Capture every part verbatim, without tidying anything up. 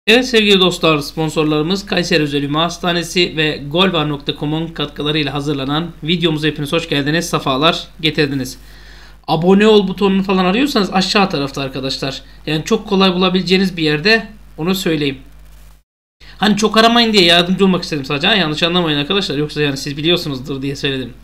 Evet sevgili dostlar, sponsorlarımız Kayseri Özel Ümü Hastanesi ve golvar nokta com'un katkılarıyla hazırlanan videomuza hepiniz hoş geldiniz, sefalar getirdiniz. Abone ol butonunu falan arıyorsanız aşağı tarafta arkadaşlar. Yani çok kolay bulabileceğiniz bir yerde, onu söyleyeyim. Hani çok aramayın diye yardımcı olmak istedim sadece. Ha, yanlış anlamayın arkadaşlar, yoksa yani siz biliyorsunuzdur diye söyledim.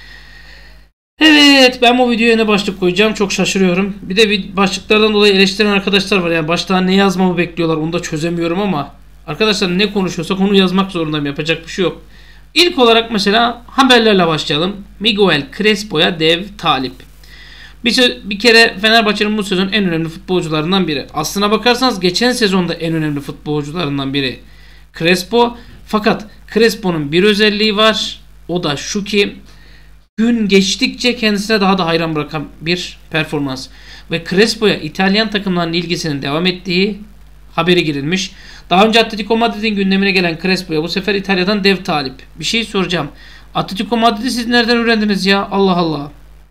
Evet, ben bu videoya ne başlık koyacağım çok şaşırıyorum. Bir de başlıklardan dolayı eleştiren arkadaşlar var. Yani başta ne yazmamı bekliyorlar, onu da çözemiyorum ama arkadaşlar ne konuşuyorsak onu yazmak zorundayım, yapacak bir şey yok. İlk olarak mesela haberlerle başlayalım. Miguel Crespo'ya dev talip. Bir, bir kere Fenerbahçe'nin bu sezon en önemli futbolcularından biri. Aslına bakarsanız geçen sezonda en önemli futbolcularından biri Crespo. Fakat Crespo'nun bir özelliği var. O da şu ki gün geçtikçe kendisine daha da hayran bırakan bir performans. Ve Crespo'ya İtalyan takımlarının ilgisinin devam ettiği haberi girilmiş. Daha önce Atletico Madrid'in gündemine gelen Crespo'ya bu sefer İtalya'dan dev talip. Bir şey soracağım. Atletico Madrid'i siz nereden öğrendiniz ya? Allah Allah.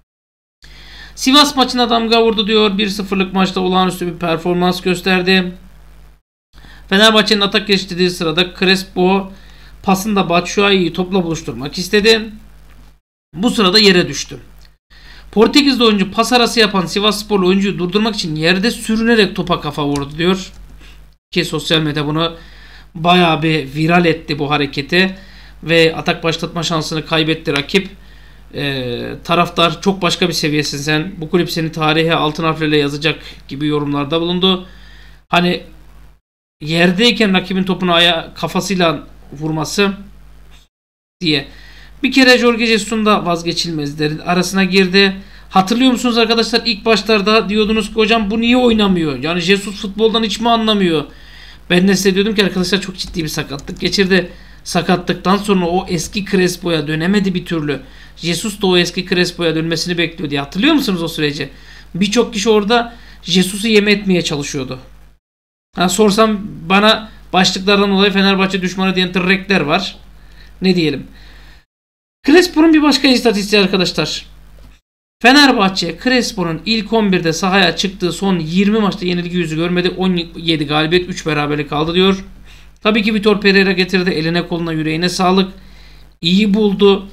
Sivas maçına damga vurdu diyor. bir sıfırlık maçta olağanüstü bir performans gösterdi. Fenerbahçe'nin atak geliştirdiği sırada Crespo pasında Batshuayi'yi topla buluşturmak istedi. Bu sırada yere düştü. Portekizli oyuncu pas arası yapan Sivassporlu oyuncuyu durdurmak için yerde sürünerek topa kafa vurdu diyor. Ki sosyal medya bunu bayağı bir viral etti bu hareketi. Ve atak başlatma şansını kaybetti rakip. Ee, taraftar çok başka bir seviyesin sen. Bu kulüp seni tarihe altın harflerle yazacak gibi yorumlarda bulundu. Hani yerdeyken rakibin topunu aya kafasıyla vurması diye. Bir kere Jorge Jesus'un da vazgeçilmezlerin arasına girdi. Hatırlıyor musunuz arkadaşlar, ilk başlarda diyordunuz ki hocam bu niye oynamıyor? Yani Jesus futboldan hiç mi anlamıyor? Ben de size diyordum ki arkadaşlar çok ciddi bir sakatlık geçirdi. Sakatlıktan sonra o eski Crespo'ya dönemedi bir türlü. Jesus da o eski Crespo'ya dönmesini bekliyor diye. Hatırlıyor musunuz o süreci? Birçok kişi orada Jesus'u yem etmeye çalışıyordu. Ha, sorsam bana başlıklardan dolayı Fenerbahçe düşmanı diyen tırrekler var. Ne diyelim? Crespo'nun bir başka istatistiği arkadaşlar. Fenerbahçe Crespo'nun ilk on birde sahaya çıktığı son yirmi maçta yenilgi yüzü görmedi. on yedi galibiyet, üç beraberlik aldı diyor. Tabii ki Vitor Pereira getirdi. Eline koluna yüreğine sağlık. İyi buldu.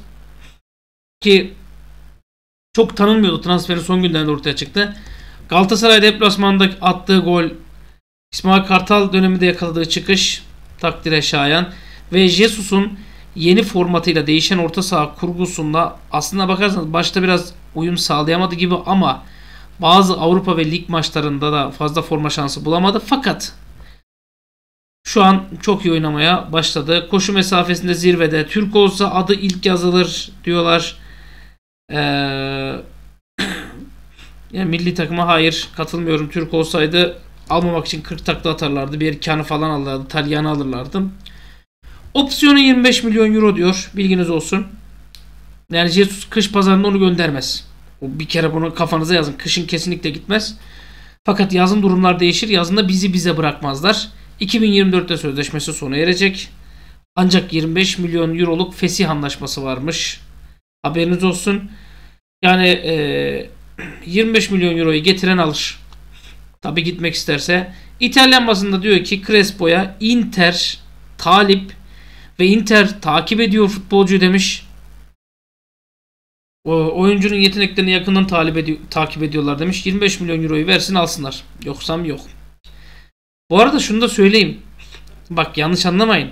Ki çok tanınmıyordu. Transferin son günlerinde ortaya çıktı. Galatasaray deplasmanda attığı gol, İsmail Kartal döneminde yakaladığı çıkış takdire şayan. Ve Jesus'un yeni formatıyla değişen orta saha kurgusunda aslında bakarsanız başta biraz uyum sağlayamadı gibi ama bazı Avrupa ve lig maçlarında da fazla forma şansı bulamadı. Fakat şu an çok iyi oynamaya başladı. Koşu mesafesinde zirvede. Türk olsa adı ilk yazılır diyorlar. Ee, yani milli takıma hayır katılmıyorum. Türk olsaydı almamak için kırk takla atarlardı. Bir Kanı falan alırlardı. Talyan'ı alırlardı. Opsiyonu yirmi beş milyon euro diyor. Bilginiz olsun. Yani Jesus kış pazarında onu göndermez. Bir kere bunu kafanıza yazın. Kışın kesinlikle gitmez. Fakat yazın durumlar değişir. Yazında bizi bize bırakmazlar. iki bin yirmi dörtte sözleşmesi sona erecek. Ancak yirmi beş milyon euroluk fesih anlaşması varmış. Haberiniz olsun. Yani e, yirmi beş milyon euroyu getiren alır. Tabi gitmek isterse. İtalyan basında diyor ki Crespo'ya Inter talip ve Inter takip ediyor futbolcuyu demiş. O oyuncunun yeteneklerini yakından talip ediyor, takip ediyorlar demiş. yirmi beş milyon euroyu versin alsınlar. Yoksam yok. Bu arada şunu da söyleyeyim. Bak yanlış anlamayın.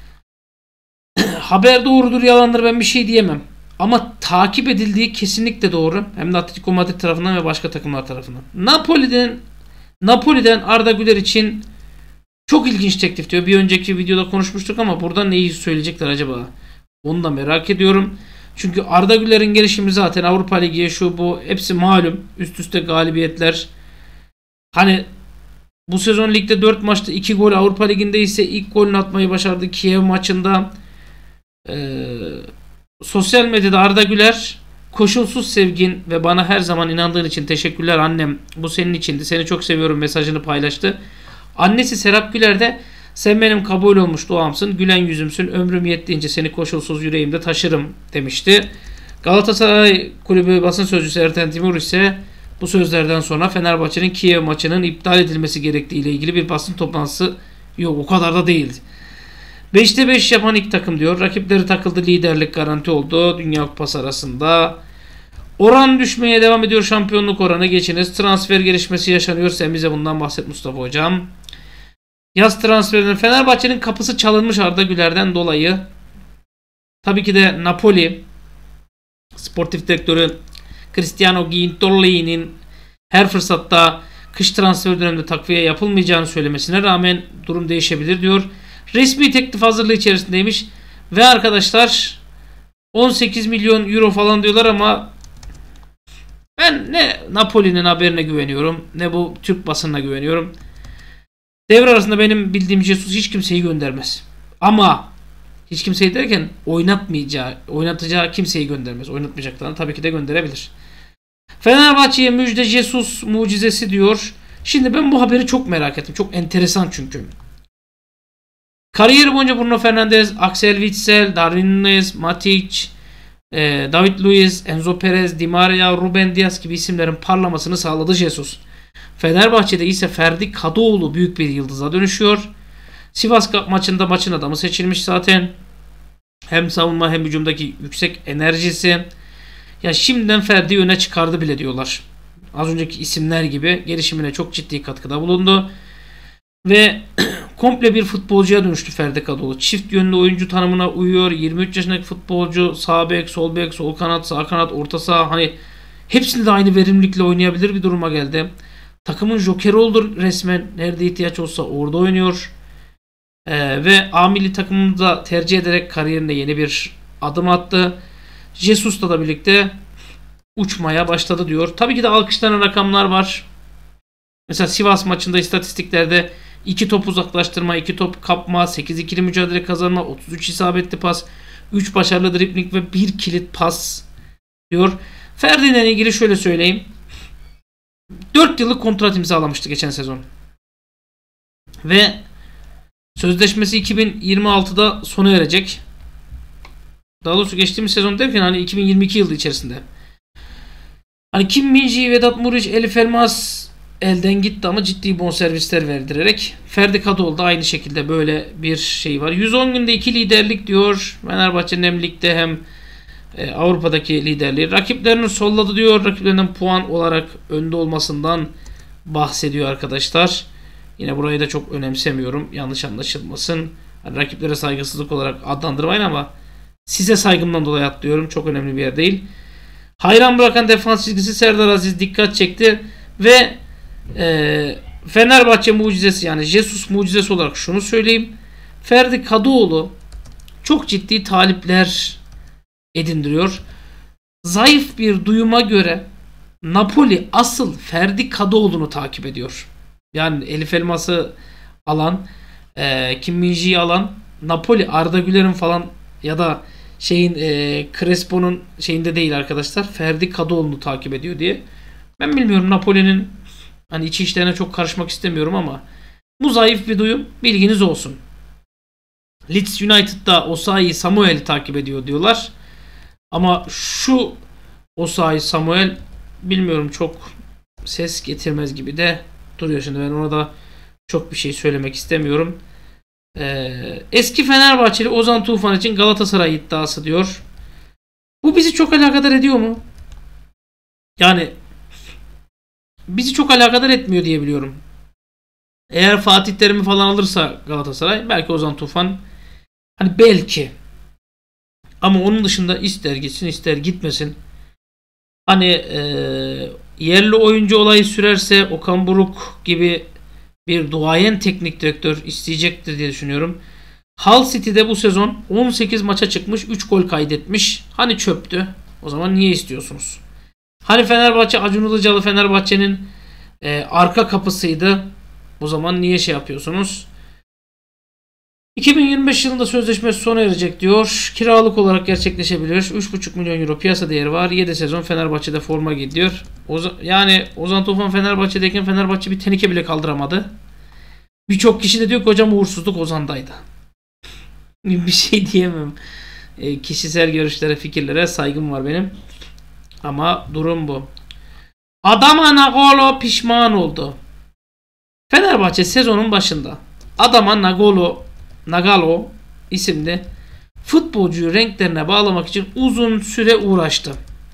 Haber doğrudur yalandır ben bir şey diyemem. Ama takip edildiği kesinlikle doğru. Hem de Atletico Madrid tarafından ve başka takımlar tarafından. Napoli'den Napoli'den Arda Güler için çok ilginç teklif diyor. Bir önceki videoda konuşmuştuk ama burada neyi söyleyecekler acaba? Onu da merak ediyorum. Çünkü Arda Güler'in gelişimi zaten Avrupa Ligi şu bu hepsi malum. Üst üste galibiyetler. Hani bu sezon ligde dört maçta iki gol, Avrupa Ligi'nde ise ilk golünü atmayı başardı Kiev maçında. Ee, sosyal medyada Arda Güler koşulsuz sevgin ve bana her zaman inandığın için teşekkürler annem. Bu senin içindi. Seni çok seviyorum mesajını paylaştı. Annesi Serap Güler de sen benim kabul olmuş duamsın, gülen yüzümsün, ömrüm yettiğince seni koşulsuz yüreğimde taşırım demişti. Galatasaray Kulübü basın sözcüsü Erten Timur ise bu sözlerden sonra Fenerbahçe'nin Kiev maçının iptal edilmesi gerektiği ile ilgili bir basın toplantısı Yok, o kadar da değil. beşte beş yapan ilk takım diyor. Rakipleri takıldı, liderlik garanti oldu Dünya Kupası arasında. Oran düşmeye devam ediyor. Şampiyonluk oranı geçiniz. Transfer gelişmesi yaşanıyor. Sen bize bundan bahset Mustafa Hocam. Yaz transferinin Fenerbahçe'nin kapısı çalınmış Arda Güler'den dolayı. Tabii ki de Napoli sportif direktörü Cristiano Giuntoli'nin her fırsatta kış transfer döneminde takviye yapılmayacağını söylemesine rağmen durum değişebilir diyor. Resmi teklif hazırlığı içerisindeymiş. Ve arkadaşlar on sekiz milyon euro falan diyorlar ama ben ne Napoli'nin haberine güveniyorum, ne bu Türk basınına güveniyorum. Devre arasında benim bildiğim Jesus hiç kimseyi göndermez. Ama hiç kimseyi derken oynatmayacağı, oynatacağı kimseyi göndermez. Oynatmayacaklarını tabii ki de gönderebilir. Fenerbahçe'ye müjde Jesus mucizesi diyor. Şimdi ben bu haberi çok merak ettim. Çok enteresan çünkü. Kariyeri boyunca Bruno Fernandes, Axel Witsel, Darwin Núñez, Matic, e, David Luiz, Enzo Perez, Di Maria, Ruben Dias gibi isimlerin parlamasını sağladı Jesus. Fenerbahçe'de ise Ferdi Kadıoğlu büyük bir yıldıza dönüşüyor. Sivas Cup maçında maçın adamı seçilmiş zaten. Hem savunma hem hücumdaki yüksek enerjisi. Ya şimdiden Ferdi'yi öne çıkardı bile diyorlar. Az önceki isimler gibi gelişimine çok ciddi katkıda bulundu. Ve komple bir futbolcuya dönüştü Ferdi Kadıoğlu. Çift yönlü oyuncu tanımına uyuyor. yirmi üç yaşındaki futbolcu sağ bek, sol bek, sol kanat, sağ kanat, orta saha, hani hepsinde de aynı verimlilikle oynayabilir bir duruma geldi. Takımın jokeri oldu resmen. Nerede ihtiyaç olsa orada oynuyor. Ee, ve A milli takımını da tercih ederek kariyerine yeni bir adım attı. Jesus'la da birlikte uçmaya başladı diyor. Tabii ki de alkışlanan rakamlar var. Mesela Sivas maçında istatistiklerde iki top uzaklaştırma, iki top kapma, sekiz ikili mücadele kazanma, otuz üç isabetli pas, üç başarılı dribling ve bir kilit pas diyor. Ferdi'yle ilgili şöyle söyleyeyim. dört yıllık kontrat imzalamıştı geçen sezon. Ve sözleşmesi iki bin yirmi altıda sona erecek. Daha doğrusu geçtiğimiz sezon derken hani iki bin yirmi iki yılı içerisinde. Hani Kim Min-ji, Vedat Muriç, Elif Elmas elden gitti ama ciddi bonservisler verdirerek. Ferdi Kadıoğlu da aynı şekilde böyle bir şey var. yüz on günde iki liderlik diyor. Fenerbahçe'nin hem ligde hem e, Avrupa'daki liderliği. Rakiplerini solladı diyor. Rakiplerinden puan olarak önde olmasından bahsediyor arkadaşlar. Yine burayı da çok önemsemiyorum. Yanlış anlaşılmasın. Hani rakiplere saygısızlık olarak adlandırmayın ama size saygımdan dolayı atlıyorum. Çok önemli bir yer değil. Hayran bırakan defans çizgisi Serdar Aziz dikkat çekti. Ve e, Fenerbahçe mucizesi, yani Jesus mucizesi olarak şunu söyleyeyim. Ferdi Kadıoğlu çok ciddi talipler edindiriyor. Zayıf bir duyuma göre Napoli asıl Ferdi Kadıoğlu'nu takip ediyor. Yani Elif Elmas'ı alan, e, Kim Min-ji'yi alan, Napoli Arda Güler'in falan ya da şeyin e, Crespo'nun şeyinde değil arkadaşlar. Ferdi Kadıoğlu'nu takip ediyor diye. Ben bilmiyorum, Napoli'nin hani içi işlerine çok karışmak istemiyorum ama bu zayıf bir duyum, bilginiz olsun. Leeds United'da Osayi Samuel'i takip ediyor diyorlar. Ama şu Osayi Samuel bilmiyorum, çok ses getirmez gibi de duruyor. Şimdi ben ona da çok bir şey söylemek istemiyorum. Ee, eski Fenerbahçeli Ozan Tufan için Galatasaray iddiası diyor. Bu bizi çok alakadar ediyor mu? Yani bizi çok alakadar etmiyor diye biliyorum. Eğer Fatih Terim'i falan alırsa Galatasaray, belki Ozan Tufan, hani belki, ama onun dışında ister gitsin ister gitmesin. Hani e, yerli oyuncu olayı sürerse Okan Buruk gibi bir duayen teknik direktör isteyecektir diye düşünüyorum. Hull City'de bu sezon on sekiz maça çıkmış, üç gol kaydetmiş. Hani çöptü. O zaman niye istiyorsunuz? Hani Fenerbahçe, Acun Ilıcalı Fenerbahçe'nin e, arka kapısıydı. O zaman niye şey yapıyorsunuz? iki bin yirmi beş yılında sözleşmesi sona erecek diyor. Kiralık olarak gerçekleşebilir. üç buçuk milyon euro piyasa değeri var. yedi sezon Fenerbahçe'de forma gidiyor. Oza, yani Ozan Tufan Fenerbahçe'deyken Fenerbahçe bir tenike bile kaldıramadı. Birçok kişi de diyor ki hocam uğursuzluk Ozan'daydı. Bir şey diyemem. E, kişisel görüşlere, fikirlere saygım var benim. Ama durum bu. Adama Nagolo pişman oldu. Fenerbahçe sezonun başında adama Nagalo, Nagalo isimli futbolcuyu renklerine bağlamak için uzun süre uğraştı.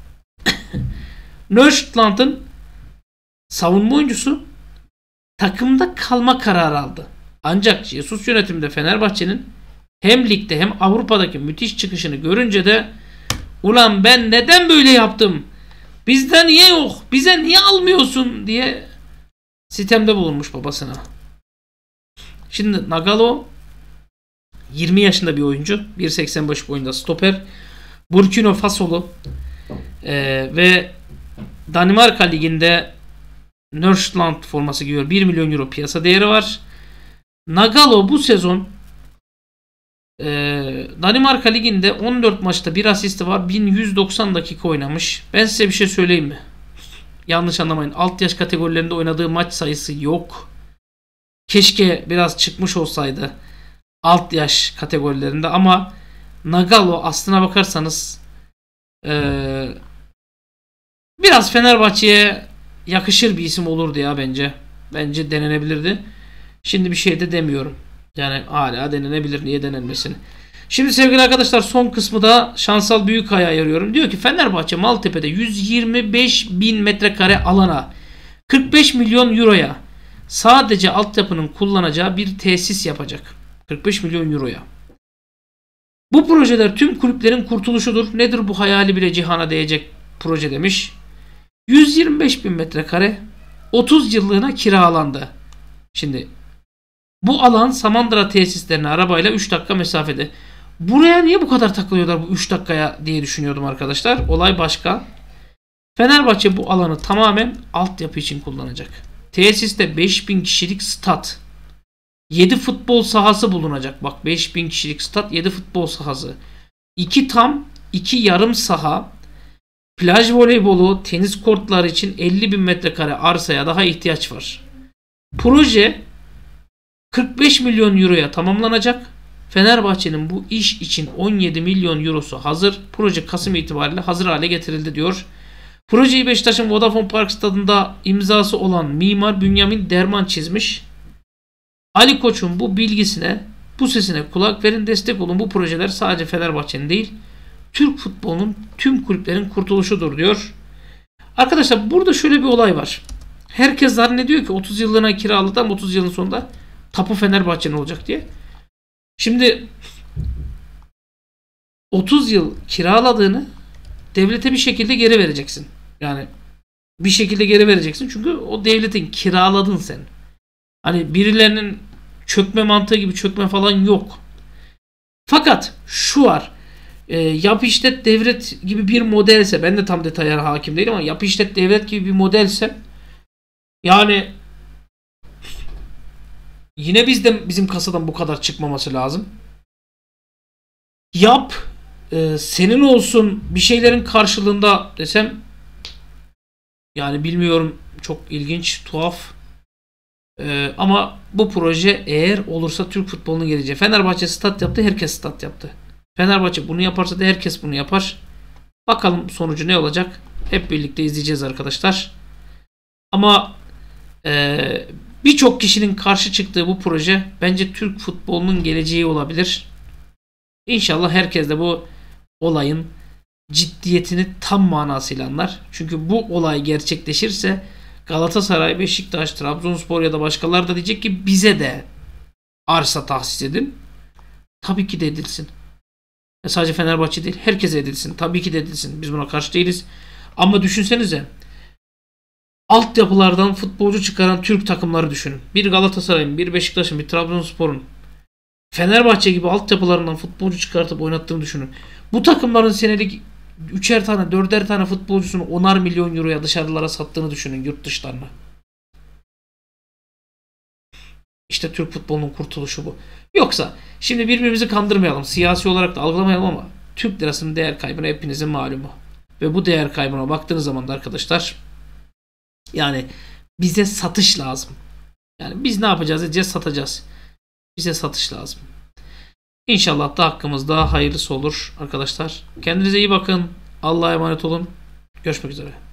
Nordstrand'ın savunma oyuncusu takımda kalma kararı aldı. Ancak Jesus yönetiminde Fenerbahçe'nin hem ligde hem Avrupa'daki müthiş çıkışını görünce de ulan ben neden böyle yaptım? Bizde niye yok? Bize niye almıyorsun diye sitemde bulunmuş babasına. Şimdi Nagalo yirmi yaşında bir oyuncu. bir seksen beş boyunda stoper. Burkina Fasolu ee, ve Danimarka Ligi'nde Nordstrand forması giyiyor. bir milyon euro piyasa değeri var. Nagalo bu sezon e, Danimarka Ligi'nde on dört maçta bir asisti var. bin yüz doksan dakika oynamış. Ben size bir şey söyleyeyim mi? Yanlış anlamayın. Alt yaş kategorilerinde oynadığı maç sayısı yok. Keşke biraz çıkmış olsaydı alt yaş kategorilerinde ama Nagalo aslına bakarsanız e, biraz Fenerbahçe'ye yakışır bir isim olurdu ya bence. Bence denenebilirdi. Şimdi bir şey de demiyorum. Yani hala denenebilir. Niye denenmesin? Şimdi sevgili arkadaşlar son kısmı da Şansal Büyükay'a ayırıyorum. Diyor ki Fenerbahçe Maltepe'de yüz yirmi beş bin metrekare alana kırk beş milyon euroya sadece altyapının kullanacağı bir tesis yapacak. kırk beş milyon euroya. Bu projeler tüm kulüplerin kurtuluşudur. Nedir bu hayali bile cihana değecek proje demiş. yüz yirmi beş bin metrekare otuz yıllığına kiralandı. Şimdi bu alan Samandıra tesislerine arabayla üç dakika mesafede. Buraya niye bu kadar takılıyorlar bu üç dakikaya diye düşünüyordum arkadaşlar. Olay başka. Fenerbahçe bu alanı tamamen altyapı için kullanacak. Tesiste beş bin kişilik stat, yedi futbol sahası bulunacak. Bak beş bin kişilik stat, yedi futbol sahası. iki tam, iki yarım saha, plaj voleybolu, tenis kortları için elli bin metrekare arsaya daha ihtiyaç var. Proje kırk beş milyon euroya tamamlanacak. Fenerbahçe'nin bu iş için on yedi milyon eurosu hazır. Proje Kasım itibariyle hazır hale getirildi diyor. Projeyi Beşiktaş'ın Vodafone Park stadında imzası olan mimar Bünyamin Derman çizmiş. Ali Koç'un bu bilgisine, bu sesine kulak verin, destek olun. Bu projeler sadece Fenerbahçe'nin değil, Türk futbolunun tüm kulüplerin kurtuluşudur diyor. Arkadaşlar burada şöyle bir olay var. Herkes zannediyor ki otuz yıllığına kiraladı ama otuz yılın sonunda tapu Fenerbahçe'nin olacak diye. Şimdi otuz yıl kiraladığını devlete bir şekilde geri vereceksin. Yani bir şekilde geri vereceksin. Çünkü o devletin kiraladın sen. Hani birilerinin çökme mantığı gibi çökme falan yok. Fakat şu var. E, yap işlet devlet gibi bir modelse, ben de tam detaylara hakim değilim ama yap işlet devlet gibi bir modelse yani yine bizden bizim kasadan bu kadar çıkmaması lazım. Yap e, senin olsun bir şeylerin karşılığında desem yani bilmiyorum, çok ilginç, tuhaf. E, ama bu proje eğer olursa Türk futbolunun geleceği. Fenerbahçe stat yaptı, herkes stat yaptı. Fenerbahçe bunu yaparsa da herkes bunu yapar. Bakalım sonucu ne olacak? Hep birlikte izleyeceğiz arkadaşlar. Ama e, birçok kişinin karşı çıktığı bu proje bence Türk futbolunun geleceği olabilir. İnşallah herkes de bu olayın ciddiyetini tam manasıyla anlar. Çünkü bu olay gerçekleşirse Galatasaray, Beşiktaş, Trabzonspor ya da başkaları da diyecek ki bize de arsa tahsis edin. Tabii ki de edilsin. E sadece Fenerbahçe değil, herkese edilsin. Tabii ki de edilsin. Biz buna karşı değiliz. Ama düşünsenize, altyapılardan futbolcu çıkaran Türk takımları düşünün. Bir Galatasaray'ın, bir Beşiktaş'ın, bir Trabzonspor'un Fenerbahçe gibi altyapılarından futbolcu çıkartıp oynattığını düşünün. Bu takımların senelik üçer tane, dörder tane futbolcusunu onar milyon euroya dışarılara sattığını düşünün, yurt dışlarına. İşte Türk futbolunun kurtuluşu bu. Yoksa şimdi birbirimizi kandırmayalım, siyasi olarak da algılamayalım ama Türk lirasının değer kaybına hepinizin malumu. Ve bu değer kaybına baktığınız zaman da arkadaşlar yani bize satış lazım. Yani biz ne yapacağız diyeceğiz, satacağız. Bize satış lazım. İnşallah da hakkımızda hayırlısı olur arkadaşlar. Kendinize iyi bakın. Allah'a emanet olun. Görüşmek üzere.